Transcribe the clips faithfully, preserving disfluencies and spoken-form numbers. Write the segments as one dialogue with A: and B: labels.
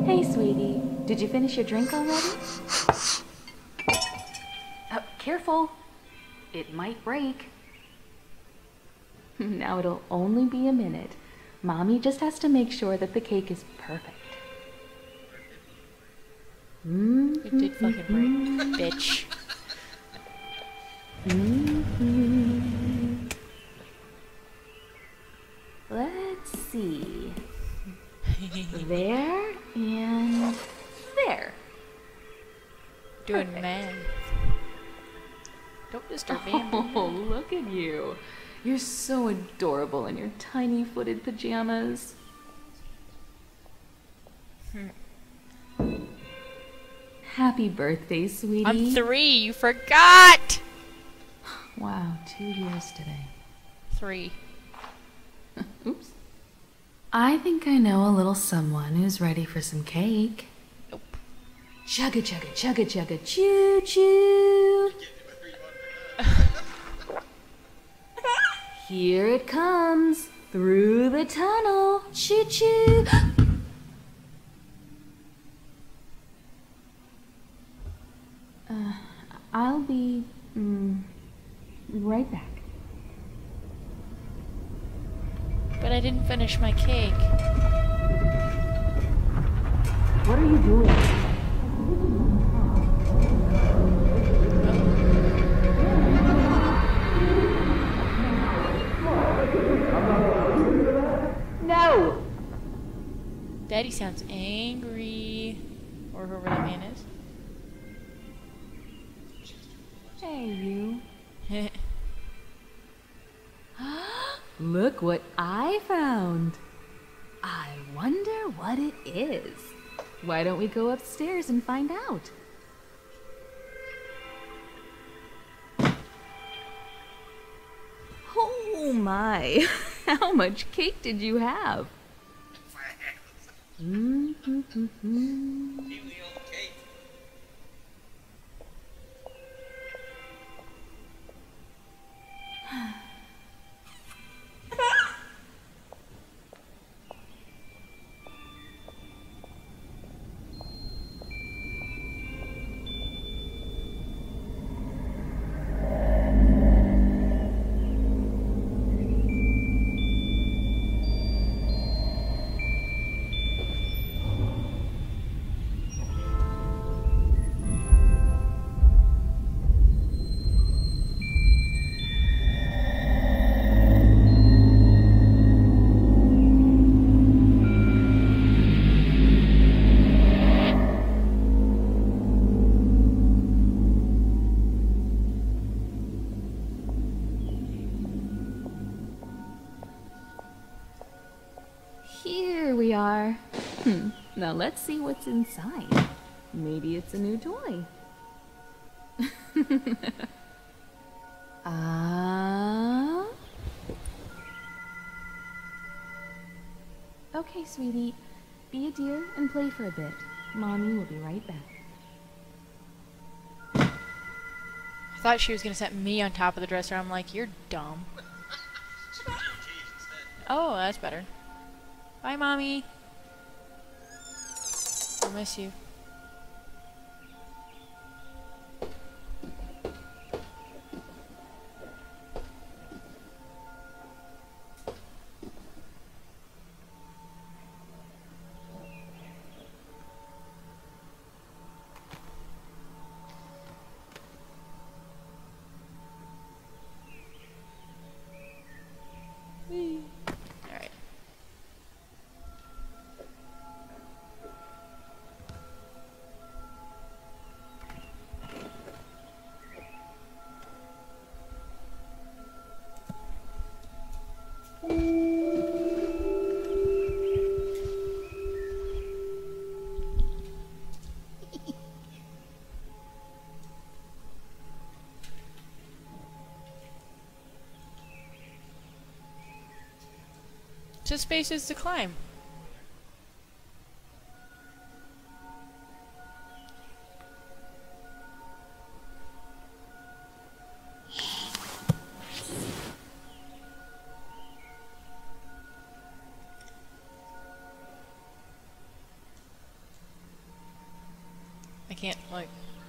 A: Hey, sweetie. Did you finish your drink already? Uh, careful. It might break. Now it'll only be a minute. Mommy just has to make sure that the cake is perfect. Mm-hmm.
B: It did fucking break, bitch.
A: Mm-hmm. Let's see. There and there.
B: Doing
A: Perfect.
B: man. Don't disturb me.
A: Oh, look at you. You're so adorable in your tiny footed pajamas. Happy birthday, sweetie.
B: I'm three. You forgot.
A: Wow, two years today.
B: Three.
A: Oops. I think I know a little someone who's ready for some cake.
B: Nope.
A: Chugga chugga chugga chugga choo choo. Here it comes through the tunnel. Choo choo. uh, I'll be mm, right back.
B: But I didn't finish my cake.
A: What are you doing? No!
B: Daddy sounds angry. Or whoever that man is.
A: Hey, you. Look what I found. I wonder what it is. Why don't we go upstairs and find out? Oh my, how much cake did you have? Mm-hmm. Here we are. Hmm. Now let's see what's inside. Maybe it's a new toy. Ah. Okay, sweetie. Be a dear and play for a bit. Mommy will be right back.
B: I thought she was gonna set me on top of the dresser. I'm like, you're dumb. Oh, that's better. Bye, Mommy. I'll miss you. Alright. Just spaces to climb. can't, like...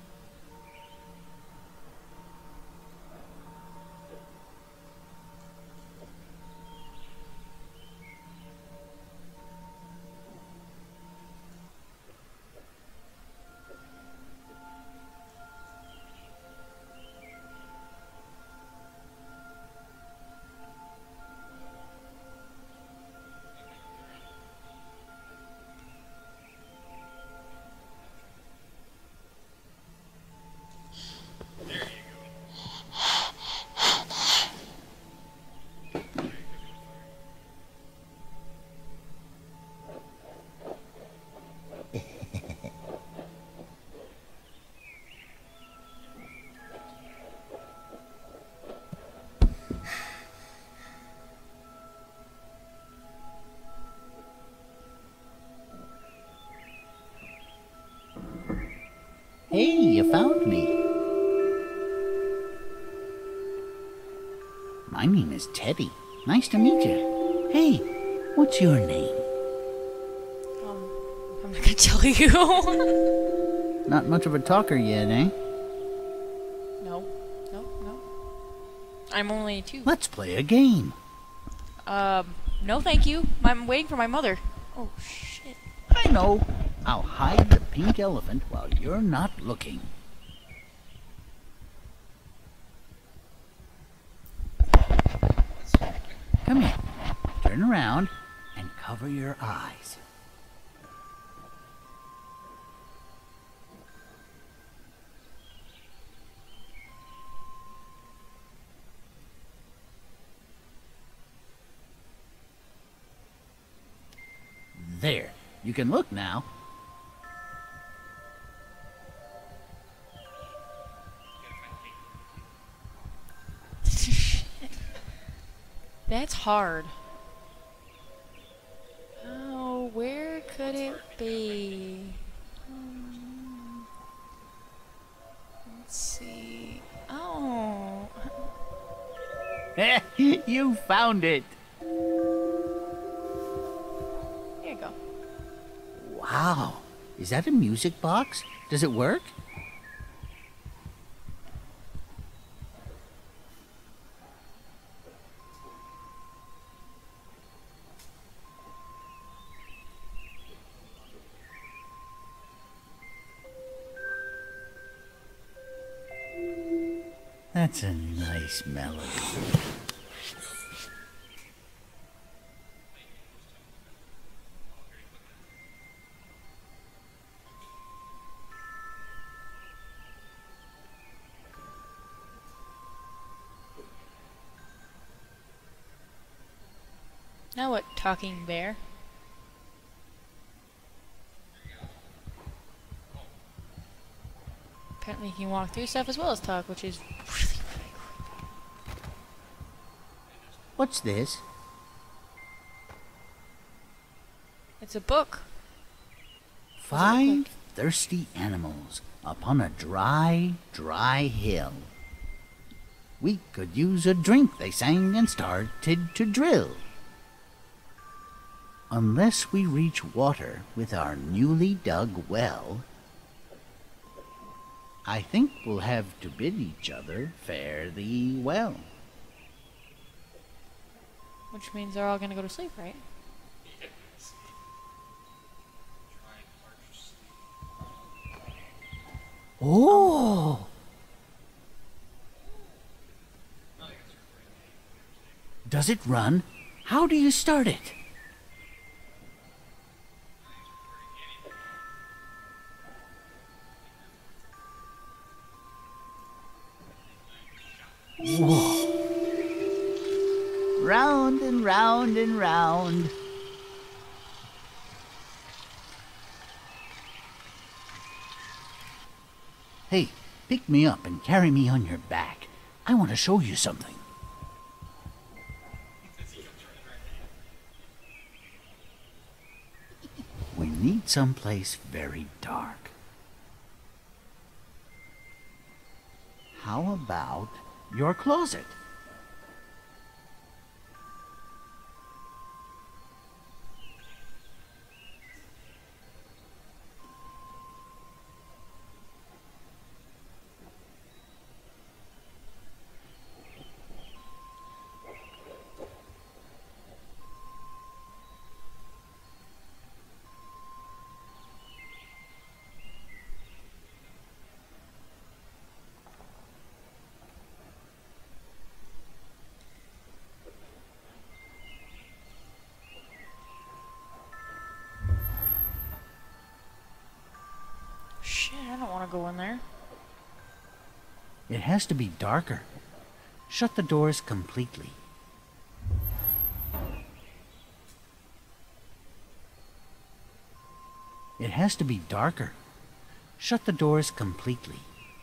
C: Hey, you found me. My name is Teddy. Nice to meet you. Hey, what's your name?
B: Um, I'm not gonna tell you.
C: Not much of a talker yet, eh?
B: No, no, no. I'm only two.
C: Let's play a game.
B: Um, no thank you. I'm waiting for my mother. Oh, shit.
C: I know. I'll hide the pink elephant while you're not looking. Come here. Turn around and cover your eyes. There. You can look now.
B: That's hard. Oh, where could it be? Um, let's see. Oh.
C: You found it.
B: There you go.
C: Wow. Is that a music box? Does it work? That's a nice melody.
B: Now what, talking bear? Apparently he can walk through stuff as well as talk, which is really, really creepy.
C: What's this?
B: It's a book.
C: Five thirsty animals upon a dry, dry hill. We could use a drink, they sang, and started to drill. Unless we reach water with our newly dug well, I think we'll have to bid each other fare thee well.
B: Which means they're all gonna go to sleep, right?
C: Oh! Does it run? How do you start it? Whoa! Round and round and round. Hey, pick me up and carry me on your back. I want to show you something. We need someplace very dark. How about your closet?
B: want to go in there.
C: It has to be darker. Shut the doors completely. It has to be darker. Shut the doors completely.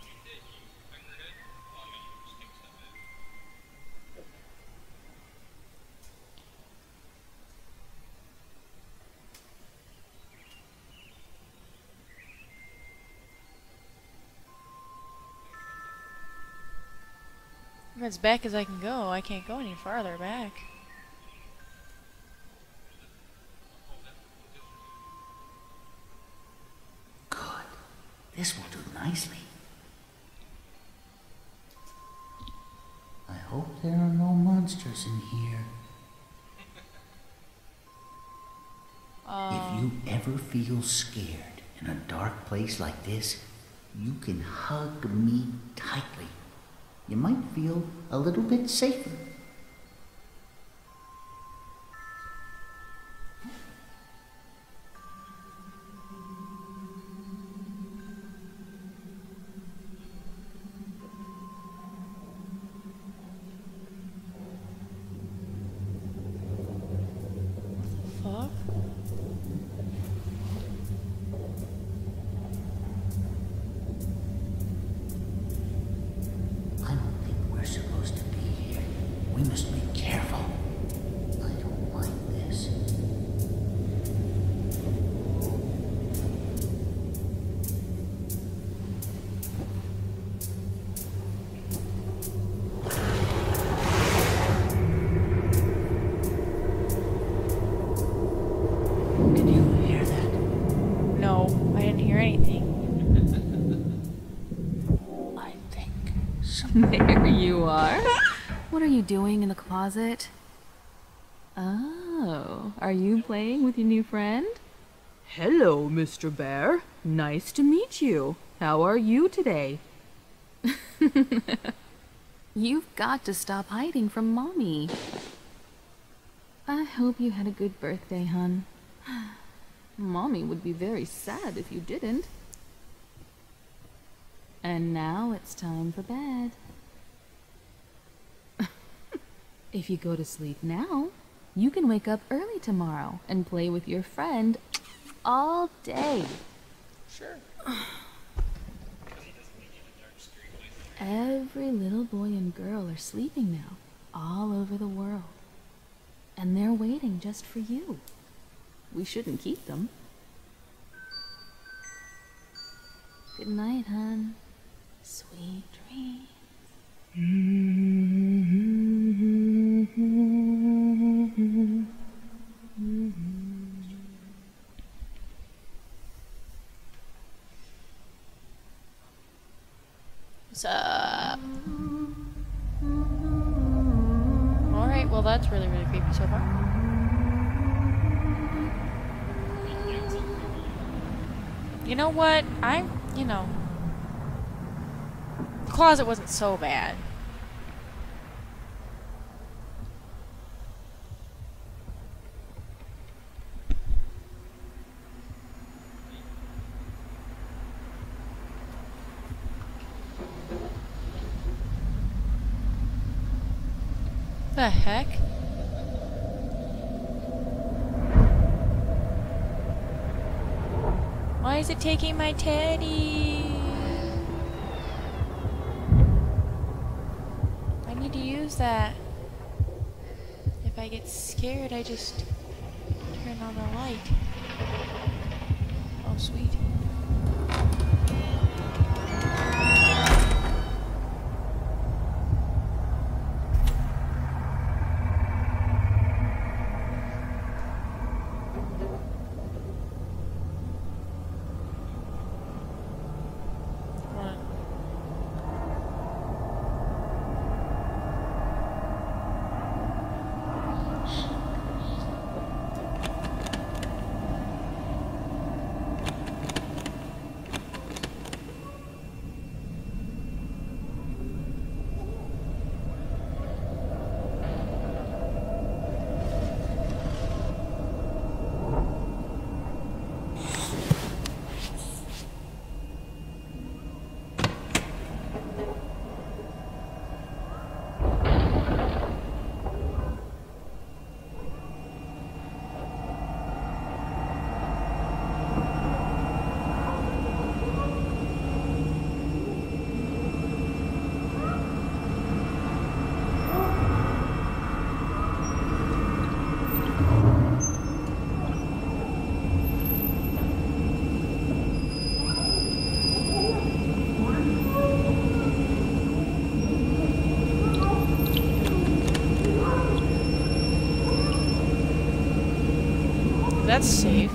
B: I'm as back as I can go. I can't go any farther back.
C: Good. This will do nicely. I hope there are no monsters in here.
B: Um,
C: If you ever feel scared in a dark place like this, you can hug me tightly. You might feel a little bit safer.
B: fuck?
C: I don't think we're supposed to be here. We must be careful. I don't like this. Did you hear that?
B: No, I didn't hear anything.
C: I think some
A: There you are. What are you doing in the closet? Oh, are you playing with your new friend? Hello, Mister Bear. Nice to meet you. How are you today? You've got to stop hiding from Mommy. I hope you had a good birthday, hon. Mommy would be very sad if you didn't. And now it's time for bed. If you go to sleep now, you can wake up early tomorrow and play with your friend all day.
B: Sure.
A: Every little boy and girl are sleeping now, all over the world. And they're waiting just for you. We shouldn't keep them. Good night, hon. Sweet dreams.
B: What's up? Alright, well that's really, really creepy so far. You know what? I, you know, the closet wasn't so bad. The heck? Why is it taking my teddy? I need to use that. If I get scared, I just turn on the light. Oh, sweet. that's safe.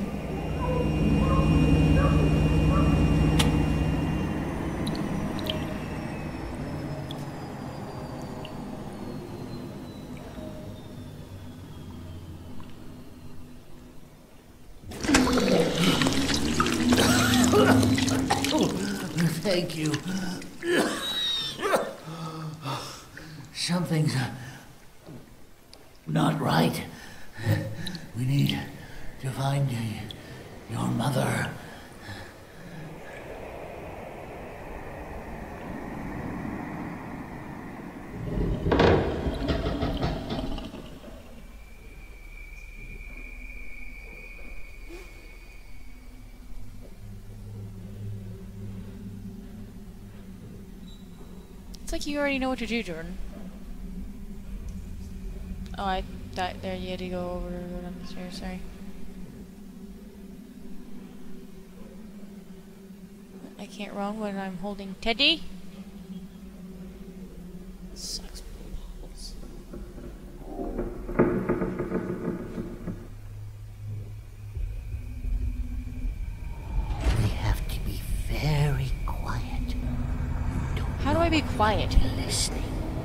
C: Thank you. Something's uh, not right. We need to find uh, your mother.
B: It's like you already know what to do, Jordan. Oh, I thought there you had to go over down the stairs, sorry. I can't run when I'm holding Teddy. Sucks balls.
C: We have to be very quiet. You don't
B: How do I be quiet?
C: listening.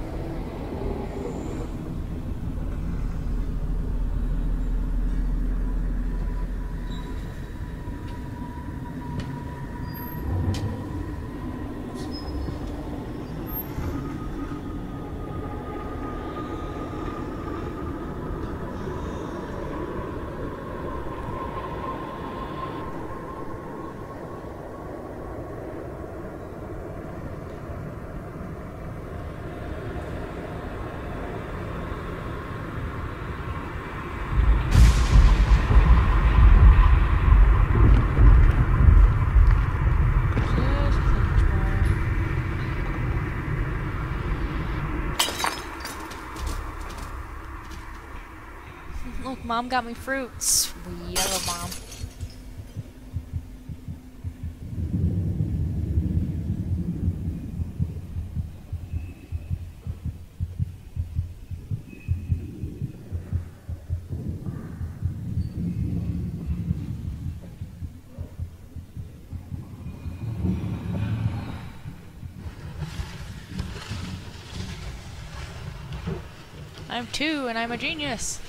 B: Look, Mom got me fruits. Yellow Mom. I'm two and I'm a genius.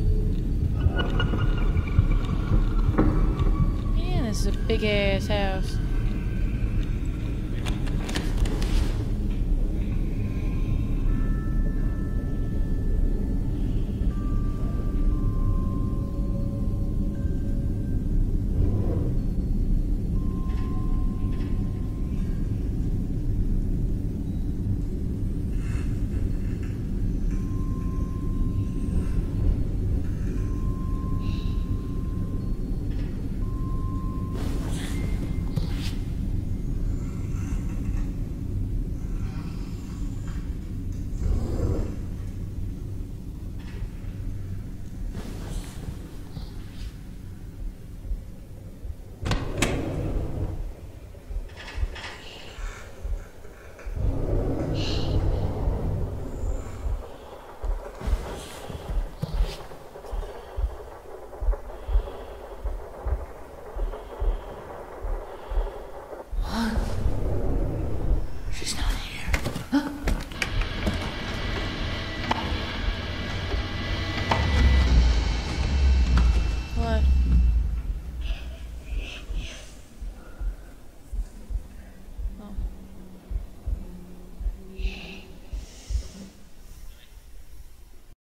B: Big ass house.